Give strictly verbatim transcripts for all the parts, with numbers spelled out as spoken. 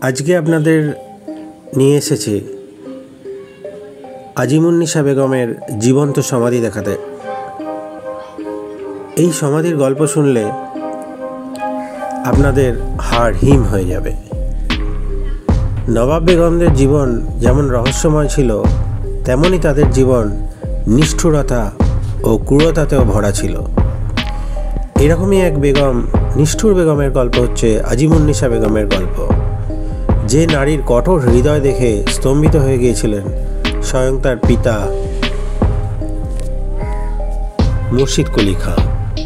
আজকে আপনাদের নিয়ে এসেছি আজিমুন্নিসা বেগমের জীবন্ত সমাধি দেখাতে। এই সমাধির গল্প শুনলে আপনাদের হাড় হিম হয়ে যাবে। নবাব বেগমদের জীবন যেমন রহস্যময় ছিল, তেমনি তাদের জীবন নিষ্ঠুরতা ও ক্রূরতাতেও ভরা ছিল। এরকমই এক বেগম, নিষ্ঠুর বেগমের গল্প হচ্ছে আজিমুন্নিসা বেগমের গল্প, যে নারীর কঠোর হৃদয় দেখে স্তম্ভিত হয়ে গিয়েছিলেন স্বয়ং তার পিতা মুর্শিদ কুলি খাঁ।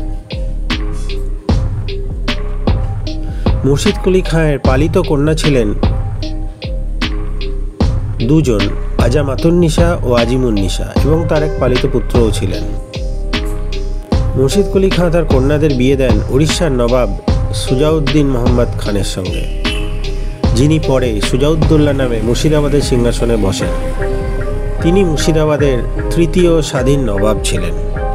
মুর্শিদ কুলি খাঁয়ের পালিত কন্যা ছিলেন দুজন, আজামাতুন্নিসা ও আজিমুন্নিসা, এবং তার এক পালিত পুত্রও ছিলেন। মুর্শিদ কুলি খাঁ তার কন্যাদের বিয়ে দেন উড়িষ্যার নবাব সুজাউদ্দিন মোহাম্মদ খানের সঙ্গে, যিনি পরে সুজাউদ্দৌলা নামে মুর্শিদাবাদের সিংহাসনে বসেন। তিনি মুর্শিদাবাদের তৃতীয় স্বাধীন নবাব ছিলেন।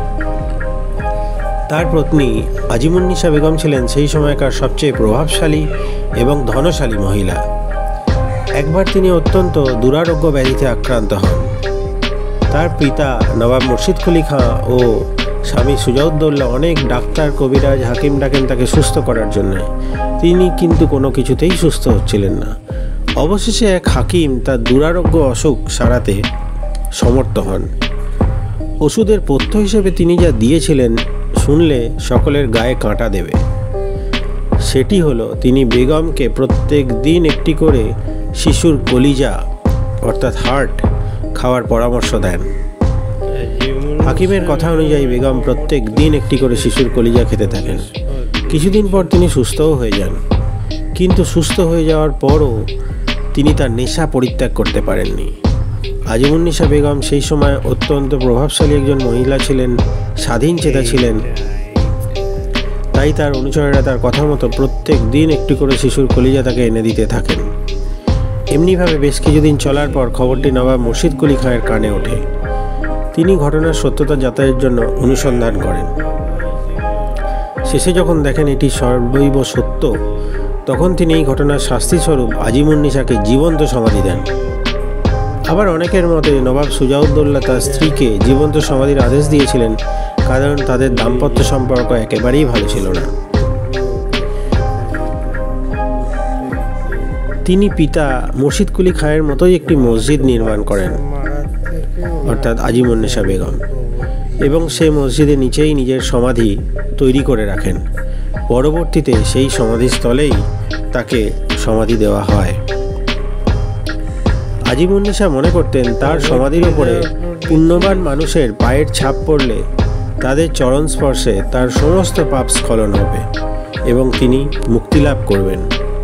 তার পত্নী আজিমুন্নিসা বেগম ছিলেন সেই সময়কার সবচেয়ে প্রভাবশালী এবং ধনশালী মহিলা। একবার তিনি অত্যন্ত দুরারোগ্য ব্যাধিতে আক্রান্ত হন। তার পিতা নবাব মুর্শিদ কুলি খাঁ ও স্বামী সুজাউদ্দৌলা অনেক ডাক্তার, কবিরাজ, হাকিম ডাকেন তাকে সুস্থ করার জন্য। তিনি কিন্তু কোনো কিছুতেই সুস্থ হচ্ছিলেন না। অবশেষে এক হাকিম তার দুরারোগ্য অসুখ সারাতে সমর্থ হন। ওষুধের পথ্য হিসেবে তিনি যা দিয়েছিলেন শুনলে সকলের গায়ে কাঁটা দেবে। সেটি হলো, তিনি বেগমকে প্রত্যেক দিন একটি করে শিশুর কলিজা অর্থাৎ হার্ট খাওয়ার পরামর্শ দেন। হাকিমের কথা অনুযায়ী বেগম প্রত্যেক দিন একটি করে শিশুর কলিজা খেতে থাকেন। কিছুদিন পর তিনি সুস্থও হয়ে যান, কিন্তু সুস্থ হয়ে যাওয়ার পরও তিনি তার নেশা পরিত্যাগ করতে পারেননি। আজিমুন্নিসা বেগম সেই সময় অত্যন্ত প্রভাবশালী একজন মহিলা ছিলেন, স্বাধীন চেতা ছিলেন। তাই তার অনুচরেরা তার কথা মতো প্রত্যেক দিন একটি করে শিশুর কলিজা তাকে এনে দিতে থাকেন। এমনিভাবে বেশ কিছুদিন চলার পর খবরটি নবাব মুর্শিদ কুলি খাঁয়ের কানে ওঠে। তিনি ঘটনার সত্যতা যাচাইয়ের জন্য অনুসন্ধান করেন। শেষে যখন দেখেন এটি সর্বৈব সত্য, তখন তিনি এই ঘটনার শাস্তিস্বরূপ আজিমুন্নিসাকে জীবন্ত সমাধি দেন। আবার অনেকের মতে নবাব সুজাউদ্দৌলা তার স্ত্রীকে জীবন্ত সমাধির আদেশ দিয়েছিলেন, কারণ তাদের দাম্পত্য সম্পর্ক একেবারেই ভালো ছিল না। তিনি পিতা মুর্শিদ কুলি খাঁয়ের মতোই একটি মসজিদ নির্মাণ করেন, অর্থাৎ আজিমুন্নিসা বেগম, এবং সেই মসজিদের নিচেই নিজের সমাধি তৈরি করে রাখেন। পরবর্তীতে সেই সমাধিস্থলেই তাকে সমাধি দেওয়া হয়। আজিমুন্নিসা মনে করতেন তার সমাধির উপরে পুণ্যবান মানুষের পায়ের ছাপ পড়লে তাদের চরণ স্পর্শে তার সমস্ত পাপ স্খলন হবে এবং তিনি মুক্তি লাভ করবেন।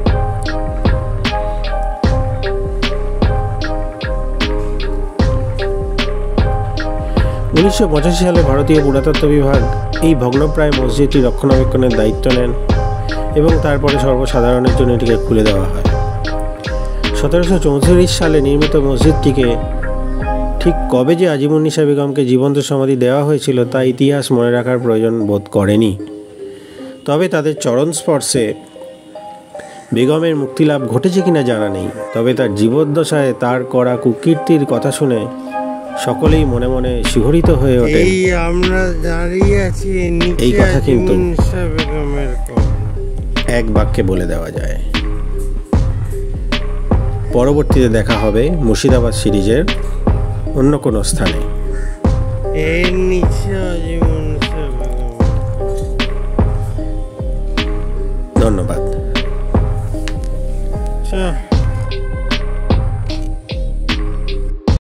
উনিশশো পঁচাশি সালে ভারতীয় পুরাতত্ত্ব বিভাগ এই ভগ্নপ্রায় মসজিদটি রক্ষণাবেক্ষণের দায়িত্ব নেন এবং তারপরে সর্বসাধারণের জন্য এটিকে খুলে দেওয়া হয়। সতেরোশো চৌত্রিশ সালে নির্মিত মসজিদটিকে ঠিক কবে যে আজিমুন্নিসা বেগমকে জীবন্ত সমাধি দেওয়া হয়েছিল তা ইতিহাস মনে রাখার প্রয়োজন বোধ করেনি। তবে তাদের চরণ স্পর্শে বেগমের মুক্তিলাভ ঘটেছে কিনা জানা নেই। তবে তার জীবদ্দশায় তার করা কুকীর্তির কথা শুনে সকলেই মনে মনে শিহরিত হয়ে ওঠে। এই কথা কিন্তু এক বাক্যে বলে দেওয়া যায়। পরবর্তীতে দেখা হবে মুর্শিদাবাদ সিরিজের অন্য কোনো স্থানে। ধন্যবাদ।